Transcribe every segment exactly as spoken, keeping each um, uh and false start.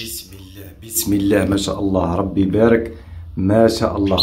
بسم الله بسم الله ما شاء الله، ربي يبارك ما شاء الله،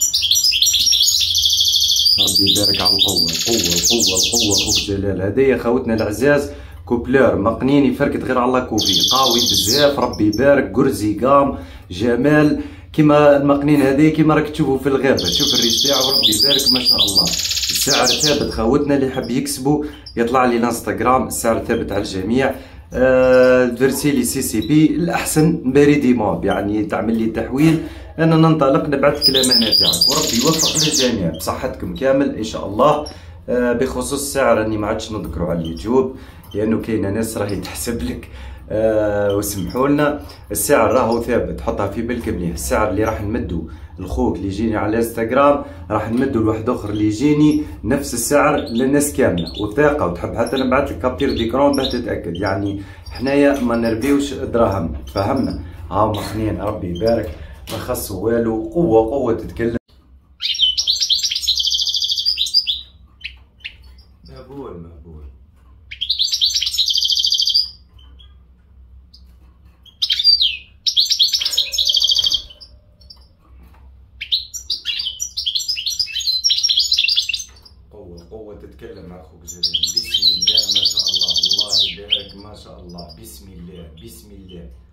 ربي يبارك على القوة القوة القوة القوة. خوك جلال هدايا خوتنا العزاز، كوبلور مقنين يفركت غير على كوفي، قاوي بزاف ربي يبارك، قرزي قام جمال كيما المقنين هذايا كيما راك تشوفوا في الغابة. شوف الريش تاعو ربي يبارك ما شاء الله. السعر ثابت خوتنا اللي حب يكسبوا يطلع لي الانستغرام، السعر ثابت على الجميع. آه فيرسيلي سي سي بي الاحسن بريدي موب، يعني تعمل لي تحويل انا ننطلق نبعث الامانه تاعك، وربي يوفق للجميع بصحتكم كامل ان شاء الله. آه بخصوص السعر راني ما عادش نذكره على اليوتيوب لانه كاينه ناس راهي تحسب لك. آه وسمحوا لنا، السعر راهو ثابت، حطها في بالك مليح. السعر اللي راح نمدو لخوك اللي يجيني على الانستغرام راح نمدو لواحد اخر اللي يجيني نفس السعر للناس كامله، وثاقه وتحب حتى نبعث لك كابتير ديكرون باه تتاكد. يعني حنايا ما نربيوش دراهم، فهمنا؟ هاو مخنين ربي يبارك ما خصو والو، قوه قوه تتكلم. مقبول مقبول. قوة قوة تتكلم مع أخوك جلال. بسم الله ما شاء الله، الله يبارك ما شاء الله. بسم الله بسم الله.